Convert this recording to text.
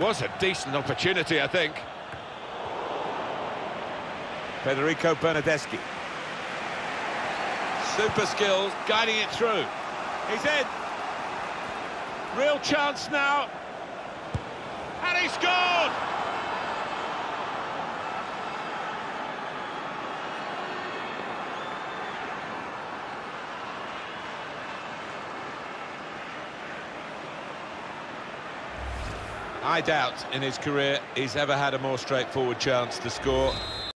Was a decent opportunity, I think. Federico Bernardeschi. Super skills, guiding it through. He's in. Real chance now. And he scored! I doubt in his career he's ever had a more straightforward chance to score.